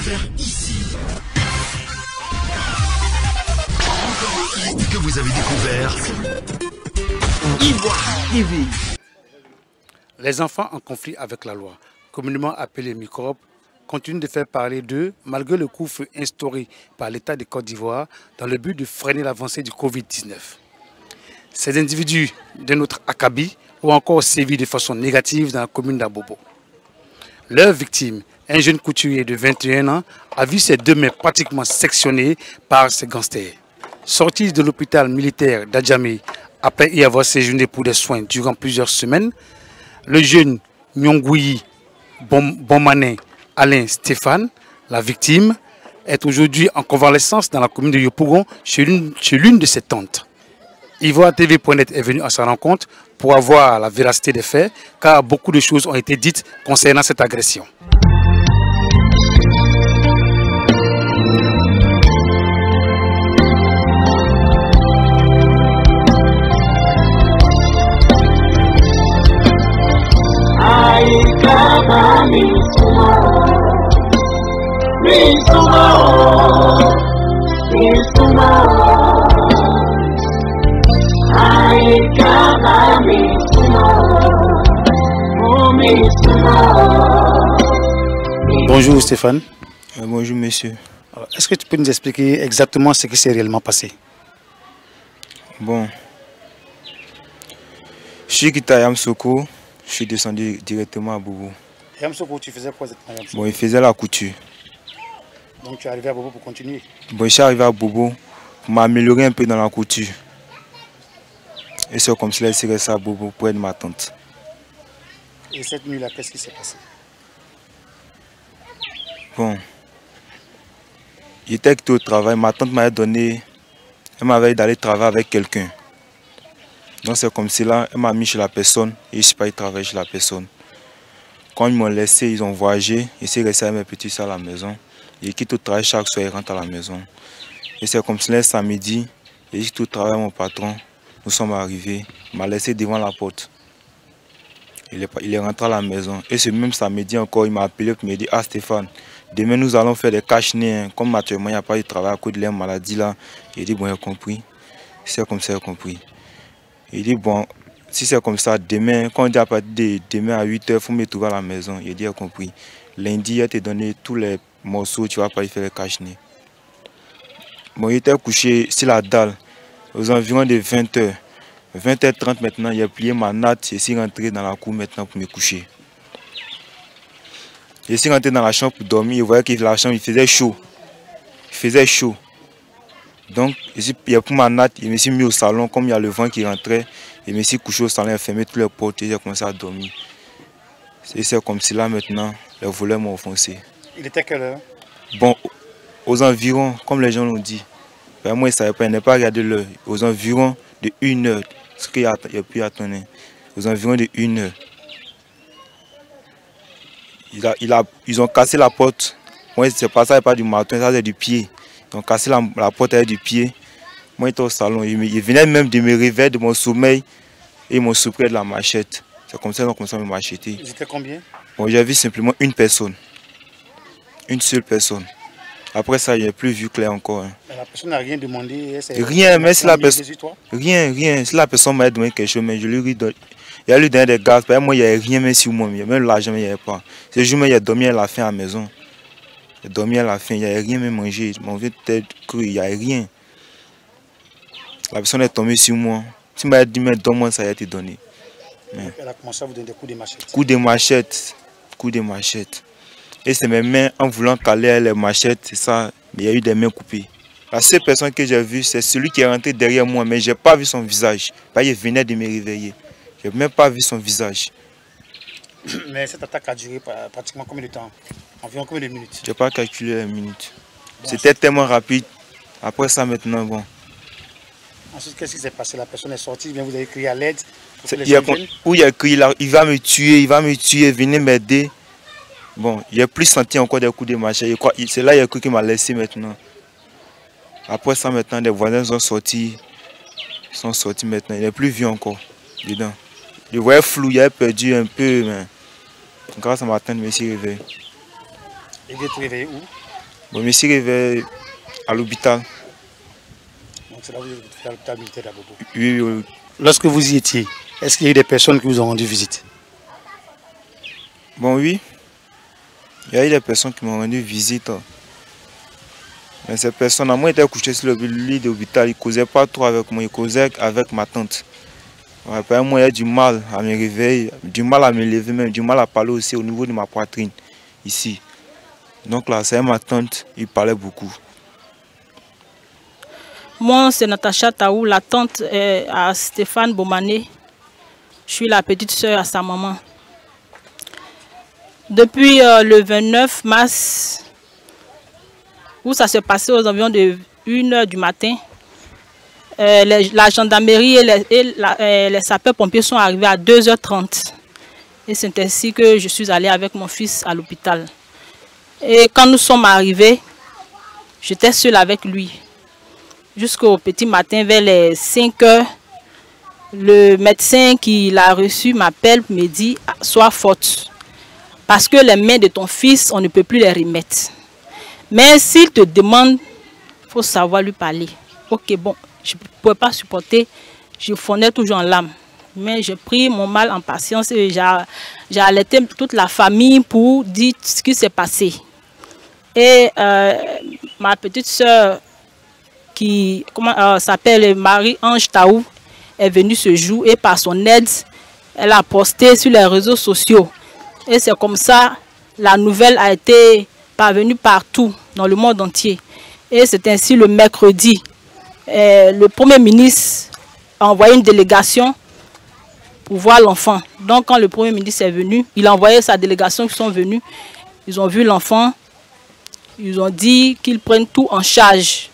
faire ici. Que vous avez découvert Ivoire TV. Les enfants en conflit avec la loi, communément appelés microbes, continuent de faire parler d'eux malgré le couvre-feu instauré par l'État de Côte d'Ivoire dans le but de freiner l'avancée du Covid-19. Ces individus de notre Akabi ont encore sévi de façon négative dans la commune d'Abobo. Leur victime, un jeune couturier de 21 ans, a vu ses deux mains pratiquement sectionnées par ces gangsters. Sorti de l'hôpital militaire d'Adjamé après y avoir séjourné pour des soins durant plusieurs semaines, le jeune Nyongouyi Bomane Alain Stéphane, la victime, est aujourd'hui en convalescence dans la commune de Yopougon chez l'une de ses tantes. IvoireTV.net est venu à sa rencontre pour avoir la véracité des faits, car beaucoup de choses ont été dites concernant cette agression. Bonjour Stéphane. Bonjour monsieur. Est-ce que tu peux nous expliquer exactement ce qui s'est réellement passé? Bon, je suis quitté à Yamsoko, je suis descendu directement à Bobo. Yamsoko, tu faisais quoi exactement à Yamsoko? Bon, il faisait la couture. Donc tu es arrivé à Bobo pour continuer? Bon, je suis arrivé à Bobo pour m'améliorer un peu dans la couture. Et c'est comme cela, il s'est resté à Bobo pour être ma tante. Et cette nuit-là, qu'est-ce qui s'est passé? Bon, j'étais quitté au travail, ma tante m'avait donné, elle m'avait dit d'aller travailler avec quelqu'un. Donc c'est comme cela, elle m'a mis chez la personne et je ne suis pas allé travailler chez la personne. Quand ils m'ont laissé, ils ont voyagé, je suis resté avec mes petits soeurs à la maison. Ils quittent au travail chaque soir, ils rentrent à la maison. Et c'est comme cela, samedi, j'ai quitté au travail mon patron, nous sommes arrivés, il m'a laissé devant la porte. Il est rentré à la maison. Et ce même samedi encore, il m'a appelé pour me dire, ah Stéphane, demain nous allons faire des cache-nez. Comme actuellement il n'y a pas de travail à cause de la maladie là. Il dit, bon, j'ai compris. C'est comme ça, j'ai compris. Il dit, bon, si c'est comme ça, demain, quand on dit à partir de demain à 8 h, il faut me trouver à la maison. Il dit, j'ai compris. Lundi, il a te donné tous les morceaux, tu vas pas y faire les cache-nez. Bon, il était couché sur la dalle aux environs de 20 h. 20 h 30 maintenant, il a plié ma natte, je suis rentré dans la cour maintenant pour me coucher. Je suis rentré dans la chambre pour dormir, je voyais que la chambre il faisait chaud. Il faisait chaud. Donc, il a pris ma natte, je me suis mis au salon, comme il y a le vent qui rentrait, je me suis couché au salon, j'ai fermé toutes les portes et j'ai commencé à dormir. C'est comme cela maintenant, les voleurs m'ont offensé. Il était quelle heure? Bon, aux environs, comme les gens l'ont dit. Ben, moi, je ne savais pas, je n'ai pas regardé l'heure. Aux environs de 1 h. Ce qu'il y a pu attendre, aux environs de 1 h. Ils ont cassé la porte. Moi, c'est pas ça, pas du marteau, ça c'est du pied. Ils ont cassé la porte avec du pied. Moi, j'étais au salon. Ils venaient même de me réveiller de mon sommeil et ils m'ont surpris de la machette. C'est comme ça qu'ils m'ont macheté. Ils étaient combien? Bon, j'ai vu simplement une personne. Une seule personne. Après ça, je n'ai plus vu clair encore. Mais la personne n'a rien demandé. Rien, mais si la personne. Rien. Si la personne m'a demandé quelque chose, mais je lui ai donné. Il a lui donné des gaz. Moi, il n'y avait rien même sur moi. Même l'argent, il n'y avait pas. Ce jour, il a dormi à la fin à la maison. Il a dormi à la fin. Il n'y avait rien même mangé. Mon vieux tête cru, il n'y avait rien. La personne est tombée sur moi. Si m'a dit, mais donne-moi, ça a été donné. Mais elle a commencé à vous donner des coups de machette. Coups de machette. Et c'est mes mains, en voulant caler les machettes, c'est ça, il y a eu des mains coupées. La seule personne que j'ai vue, c'est celui qui est rentré derrière moi, mais je n'ai pas vu son visage. Il venait de me réveiller. Je n'ai même pas vu son visage. Mais cette attaque a duré pratiquement combien de temps? Environ combien de minutes? Je n'ai pas calculé les minutes. Bon, c'était tellement rapide. Après ça, maintenant, bon. Ensuite, qu'est-ce qui s'est passé? La personne est sortie, bien vous avez crié à l'aide. Où il a crié, il va me tuer, venez m'aider. Bon, il a plus senti encore des coups de machette. C'est là qu'il m'a laissé maintenant. Après ça, maintenant, les voisins sont sortis. Ils sont sortis maintenant. Il n'est plus vu encore dedans. Je voyais flou, il avait perdu un peu, mais grâce à ma tante, je me suis réveillé. Et vous êtes réveillé où? Bon, je me suis réveillé à l'hôpital. Donc c'est là où vous êtes à l'hôpital militaire d'Abobo. Oui, oui. Lorsque vous y étiez, est-ce qu'il y a eu des personnes qui vous ont rendu visite? Bon, oui. Il y a eu des personnes qui m'ont rendu visite. Mais ces personnes, moi, j'étais couché sur le lit de l'hôpital. Ils ne causaient pas trop avec moi, ils causaient avec ma tante. Ouais, moi, il y a du mal à me réveiller, du mal à me lever, même du mal à parler aussi au niveau de ma poitrine, ici. Donc là, c'est ma tante, il parlait beaucoup. Moi, c'est Natacha Taou, la tante à Stéphane Bomané. Je suis la petite sœur à sa maman. Depuis le 29 mars, où ça s'est passé aux environs de 1h du matin, la gendarmerie et les sapeurs-pompiers sont arrivés à 2h30. Et c'est ainsi que je suis allée avec mon fils à l'hôpital. Et quand nous sommes arrivés, j'étais seule avec lui. Jusqu'au petit matin, vers les 5h, le médecin qui l'a reçu m'appelle, me dit « Sois forte, parce que les mains de ton fils, on ne peut plus les remettre. Mais s'il te demande, il faut savoir lui parler. » Ok, bon, je ne pouvais pas supporter, je fondais toujours en larmes. Mais j'ai pris mon mal en patience et j'ai alerté toute la famille pour dire ce qui s'est passé. Et ma petite soeur, qui s'appelle Marie-Ange Taou, est venue ce jour et par son aide, elle a posté sur les réseaux sociaux. Et c'est comme ça, la nouvelle a été parvenue partout, dans le monde entier. Et c'est ainsi le mercredi, le Premier ministre a envoyé une délégation pour voir l'enfant. Donc quand le Premier ministre est venu, il a envoyé sa délégation qui sont venus. Ils ont vu l'enfant, ils ont dit qu'ils prennent tout en charge.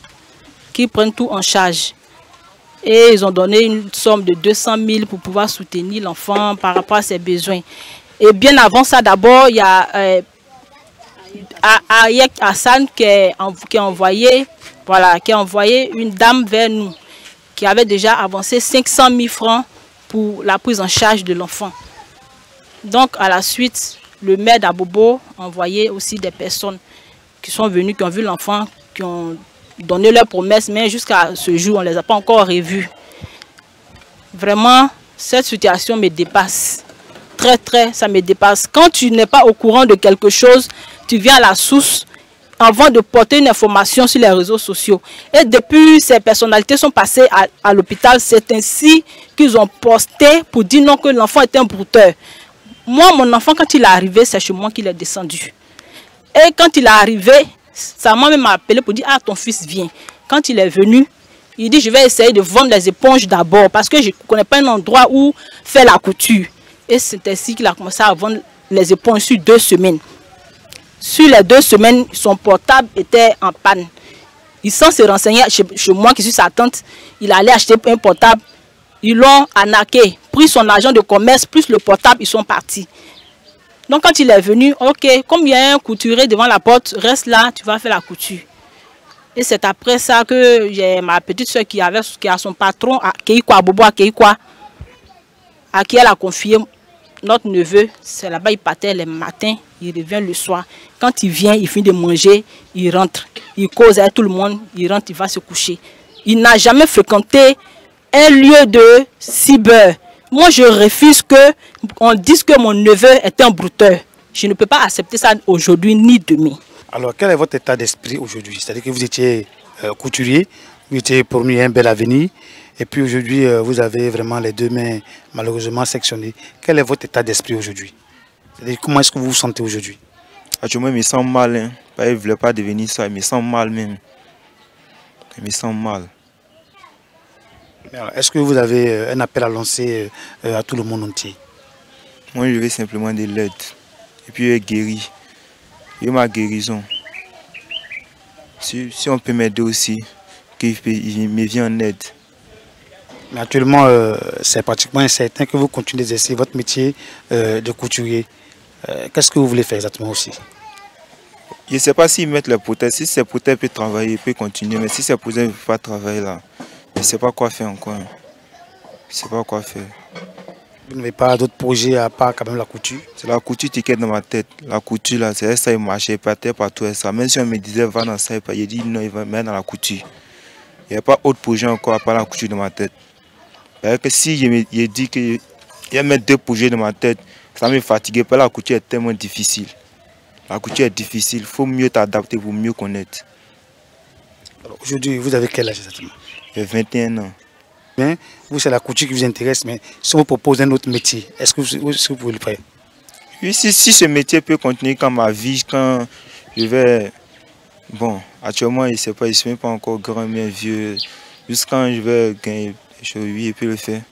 Et ils ont donné une somme de 200 000 pour pouvoir soutenir l'enfant par rapport à ses besoins. Et bien avant ça, d'abord, il y a Ayek Hassan qui a envoyé une dame vers nous, qui avait déjà avancé 500 000 francs pour la prise en charge de l'enfant. Donc à la suite, le maire d'Abobo a envoyé aussi des personnes qui sont venues, qui ont vu l'enfant, qui ont donné leurs promesses, mais jusqu'à ce jour, on ne les a pas encore revus. Vraiment, cette situation me dépasse. Ça me dépasse. Quand tu n'es pas au courant de quelque chose, tu viens à la source avant de porter une information sur les réseaux sociaux. Et depuis, ces personnalités sont passées à l'hôpital, c'est ainsi qu'ils ont posté pour dire non, que l'enfant est un brouteur. Moi, mon enfant, quand il est arrivé, c'est chez moi qu'il est descendu. Et quand il est arrivé, sa maman m'a appelé pour dire « Ah, ton fils vient ». Quand il est venu, il dit « Je vais essayer de vendre les éponges d'abord parce que je ne connais pas un endroit où faire la couture ». Et c'est ainsi qu'il a commencé à vendre les éponges sur 2 semaines. Sur les 2 semaines, son portable était en panne. Il s'en s'est renseigné chez moi, qui suis sa tante. Il allait acheter un portable. Ils l'ont arnaqué, pris son argent de commerce, plus le portable, ils sont partis. Donc quand il est venu, ok, comme il y a un couturier devant la porte, reste là, tu vas faire la couture. Et c'est après ça que j'ai ma petite soeur qui a son patron à Keikwa, Bobo à Keikwa, à qui elle a confié notre neveu. C'est là-bas, il partait les matins, il revient le soir. Quand il vient, il finit de manger, il rentre. Il cause avec tout le monde, il rentre, il va se coucher. Il n'a jamais fréquenté un lieu de cyber. Moi, je refuse qu'on dise que mon neveu est un brouteur. Je ne peux pas accepter ça aujourd'hui ni demain. Alors, quel est votre état d'esprit aujourd'hui? C'est-à-dire que vous étiez couturier, vous étiez promis un bel avenir, et puis aujourd'hui, vous avez vraiment les 2 mains malheureusement sectionnées. Quel est votre état d'esprit aujourd'hui? C'est-à-dire, comment est-ce que vous vous sentez aujourd'hui? Actuellement, je me sens mal. Hein. Je ne voulais pas devenir ça, je me sens mal même. Je me sens mal. Est-ce que vous avez un appel à lancer à tout le monde entier? Moi, je veux simplement de l'aide. Et puis, il est guéri. Il y a ma guérison. Si on peut m'aider aussi, qu'il me vienne en aide. Mais actuellement, c'est pratiquement incertain que vous continuez d'exercer votre métier de couturier. Qu'est-ce que vous voulez faire exactement aussi? Je ne sais pas s'ils mettent les prothèses. Si ces prothèses peuvent travailler, ils peuvent continuer. Mais si ces prothèses ne peuvent pas travailler là, je ne sais pas quoi faire encore. Je ne sais pas quoi faire. Vous n'avez pas d'autres projets à part quand même la couture? C'est la couture qui est dans ma tête. La couture, là, c'est ça, il marchait pas partout. Ça. Même si on me disait, va dans ça, il dit non, il va mettre dans la couture. Il n'y a pas autre projet encore à part la couture dans ma tête. Parce que si je dis que il y a mettre 2 projets dans ma tête, ça me fatigue. La couture est tellement difficile. La couture est difficile. Il faut mieux t'adapter pour mieux connaître. Aujourd'hui, vous avez quel âge exactement? J'ai 21 ans. Bien, vous, c'est la couture qui vous intéresse, mais si on vous propose un autre métier, est-ce que vous pouvez le faire? Oui, si ce métier peut continuer quand ma vie, quand je vais... Bon, actuellement, je ne sais pas, je ne suis même pas encore grand, mais vieux. Juste quand je vais gagner, oui, je peux le faire.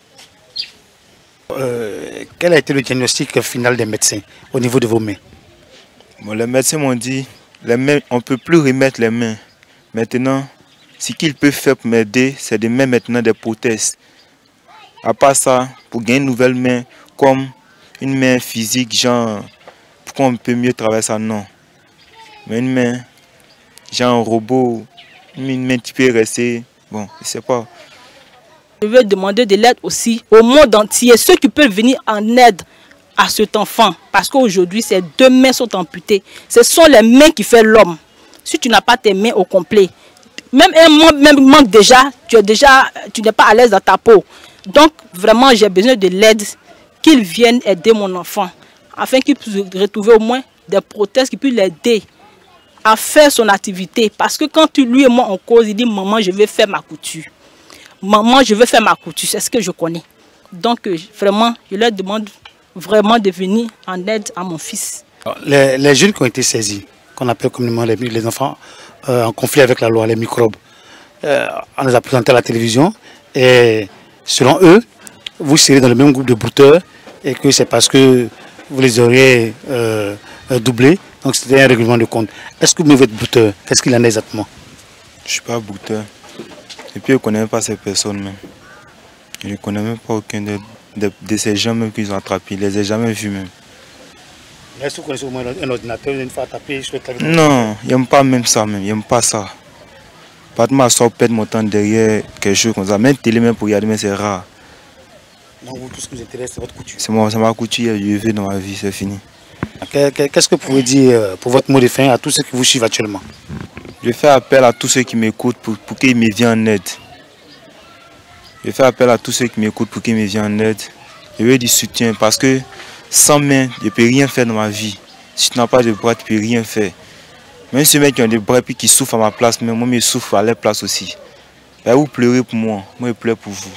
Quel a été le diagnostic final des médecins au niveau de vos mains? Bon, les médecins m'ont dit, les mains, on ne peut plus remettre les mains. Maintenant, ce qu'ils peuvent faire pour m'aider, c'est de mettre maintenant des prothèses. À part ça, pour gagner une nouvelle main, comme une main physique, genre, pourquoi on peut mieux travailler ça, non. Mais une main, genre un robot, une main qui peut rester, bon, je ne sais pas. Je veux demander de l'aide aussi au monde entier, ceux qui peuvent venir en aide à cet enfant. Parce qu'aujourd'hui, ces 2 mains sont amputées. Ce sont les mains qui font l'homme. Si tu n'as pas tes mains au complet, même un manque déjà, tu n'es pas à l'aise dans ta peau. Donc, vraiment, j'ai besoin de l'aide, qu'ils viennent aider mon enfant, afin qu'il puisse retrouver au moins des prothèses qui puissent l'aider à faire son activité. Parce que quand lui et moi on cause, il dit, maman, je vais faire ma couture. Maman, je veux faire ma couture, c'est ce que je connais. Donc, vraiment, je leur demande vraiment de venir en aide à mon fils. Les jeunes qui ont été saisis, qu'on appelle communément les enfants en conflit avec la loi, les microbes, on les a présentés à la télévision et selon eux, vous serez dans le même groupe de bouteurs et que c'est parce que vous les auriez doublés, donc c'était un règlement de compte. Est-ce que vous êtes bouteur? Qu'est-ce qu'il en est exactement? Je ne suis pas bouteur. Et puis je ne connais même pas ces personnes même. Je ne connais même pas aucun de ces gens même qu'ils ont attrapés. Je ne les ai jamais vus même. Est-ce que vous connaissez au moins un ordinateur, une fois tapé sur le clavier? Non, je n'aime pas même ça même. Je n'aime pas ça. Pas de ma soeur perdre mon temps derrière quelque chose comme ça. Même télé même pour regarder, mais c'est rare. Donc vous, tout ce qui vous intéresse, c'est votre couture? C'est ma couture, je vais dans ma vie, c'est fini. Qu'est-ce que vous pouvez dire pour votre mot de fin à tous ceux qui vous suivent actuellement? Je fais appel à tous ceux qui m'écoutent pour qu'ils me viennent en aide. Je fais appel à tous ceux qui m'écoutent pour qu'ils me viennent en aide. Je veux du soutien parce que sans main, je ne peux rien faire dans ma vie. Si tu n'as pas de bras, tu ne peux rien faire. Même ceux qui ont des bras et qui souffrent à ma place, mais moi je souffre à leur place aussi. Vous pleurez pour moi, moi je pleure pour vous.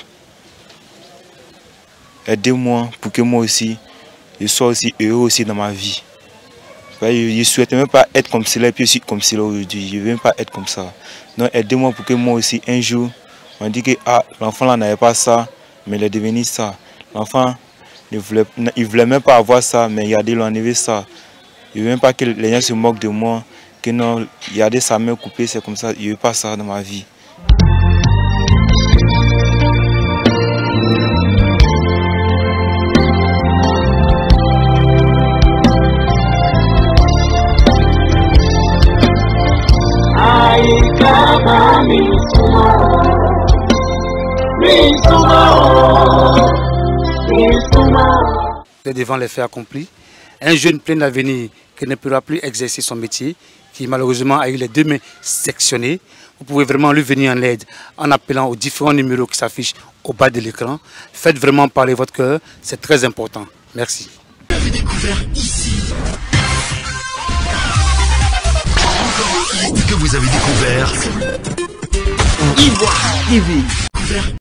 Aidez-moi pour que moi aussi, je sois aussi heureux aussi dans ma vie. Je ne souhaite même pas être comme cela et puis aussi comme cela aujourd'hui. Je ne veux même pas être comme ça. Donc aidez-moi pour que moi aussi, un jour, on dit que l'enfant là n'avait pas ça, mais il est devenu ça. L'enfant, il ne voulait même pas avoir ça, mais regardez, il a enlevé ça. Je ne veux même pas que les gens se moquent de moi, que non, regardez sa main coupée, c'est comme ça. Je ne veux pas ça dans ma vie. Devant les faits accomplis, un jeune plein d'avenir qui ne pourra plus exercer son métier, qui malheureusement a eu les 2 mains sectionnées. Vous pouvez vraiment lui venir en aide en appelant aux différents numéros qui s'affichent au bas de l'écran. Faites vraiment parler votre cœur, c'est très important. Merci. Vous avez découvert ici. Que vous avez découvert Ivoire TV.